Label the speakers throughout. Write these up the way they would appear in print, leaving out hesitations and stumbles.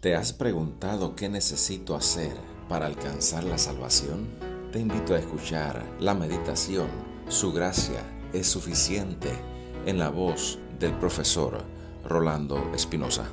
Speaker 1: ¿Te has preguntado qué necesito hacer para alcanzar la salvación? Te invito a escuchar la meditación Su gracia es suficiente en la voz del profesor Rolando Espinosa.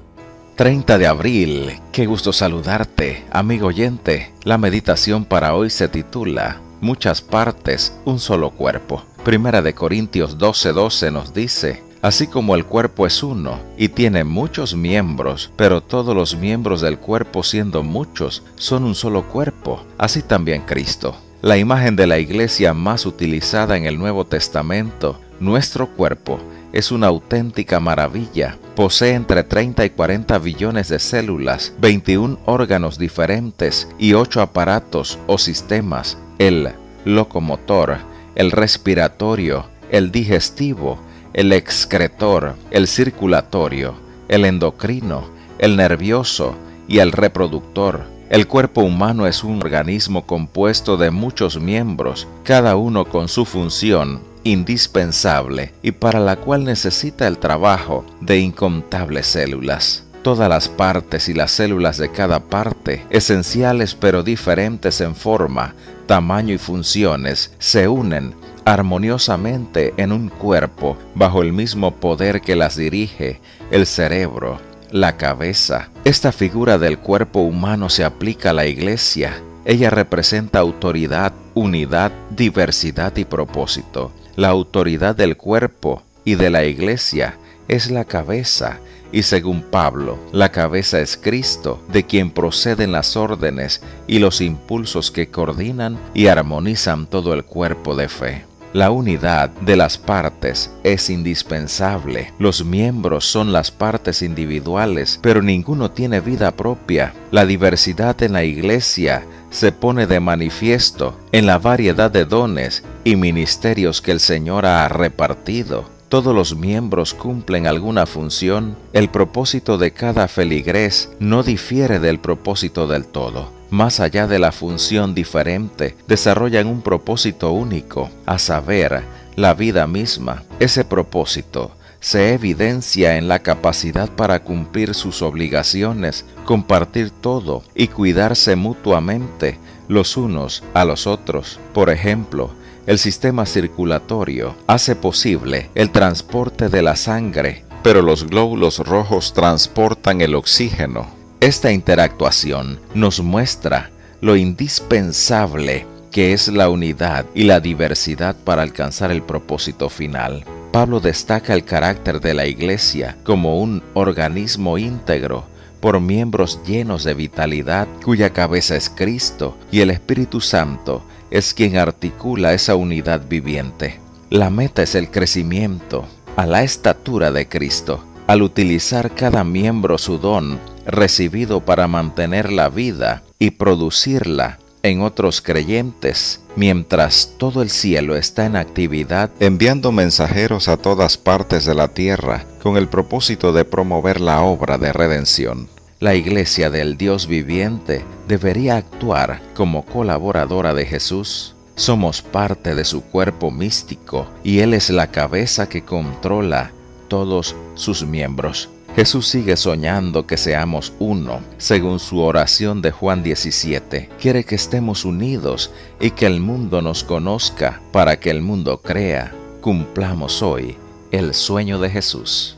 Speaker 2: 30 de abril, qué gusto saludarte, amigo oyente. La meditación para hoy se titula Muchas partes, un solo cuerpo. Primera de Corintios 12:12 nos dice: así como el cuerpo es uno y tiene muchos miembros, pero todos los miembros del cuerpo, siendo muchos, son un solo cuerpo, así también Cristo. La imagen de la iglesia más utilizada en el Nuevo Testamento, nuestro cuerpo, es una auténtica maravilla. Posee entre 30 y 40 billones de células, 21 órganos diferentes y 8 aparatos o sistemas: el locomotor, el respiratorio, el digestivo, el excretor, el circulatorio, el endocrino, el nervioso y el reproductor. El cuerpo humano es un organismo compuesto de muchos miembros, cada uno con su función indispensable y para la cual necesita el trabajo de incontables células. Todas las partes y las células de cada parte, esenciales pero diferentes en forma, tamaño y funciones, se unen armoniosamente en un cuerpo bajo el mismo poder que las dirige, el cerebro, la cabeza. Esta figura del cuerpo humano se aplica a la iglesia. Ella representa autoridad, unidad, diversidad y propósito. La autoridad del cuerpo y de la iglesia es la cabeza, y según Pablo, la cabeza es Cristo, de quien proceden las órdenes y los impulsos que coordinan y armonizan todo el cuerpo de fe. La unidad de las partes es indispensable. Los miembros son las partes individuales, pero ninguno tiene vida propia. La diversidad en la iglesia se pone de manifiesto en la variedad de dones y ministerios que el Señor ha repartido. Todos los miembros cumplen alguna función. El propósito de cada feligrés no difiere del propósito del todo. Más allá de la función diferente, desarrollan un propósito único, a saber, la vida misma. Ese propósito se evidencia en la capacidad para cumplir sus obligaciones, compartir todo y cuidarse mutuamente los unos a los otros. Por ejemplo, el sistema circulatorio hace posible el transporte de la sangre, pero los glóbulos rojos transportan el oxígeno. Esta interactuación nos muestra lo indispensable que es la unidad y la diversidad para alcanzar el propósito final. Pablo destaca el carácter de la iglesia como un organismo íntegro, por miembros llenos de vitalidad, cuya cabeza es Cristo, y el Espíritu Santo es quien articula esa unidad viviente. La meta es el crecimiento a la estatura de Cristo, al utilizar cada miembro su don recibido para mantener la vida y producirla en otros creyentes, mientras todo el cielo está en actividad, enviando mensajeros a todas partes de la tierra con el propósito de promover la obra de redención. La iglesia del Dios viviente debería actuar como colaboradora de Jesús. Somos parte de su cuerpo místico y Él es la cabeza que controla todos sus miembros. Jesús sigue soñando que seamos uno, según su oración de Juan 17. Quiere que estemos unidos y que el mundo nos conozca para que el mundo crea. Cumplamos hoy el sueño de Jesús.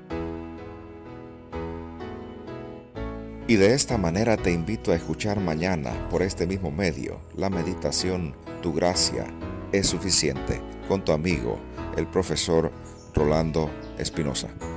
Speaker 1: Y de esta manera te invito a escuchar mañana por este mismo medio la meditación Tu gracia es suficiente con tu amigo, el profesor Rolando Espinosa.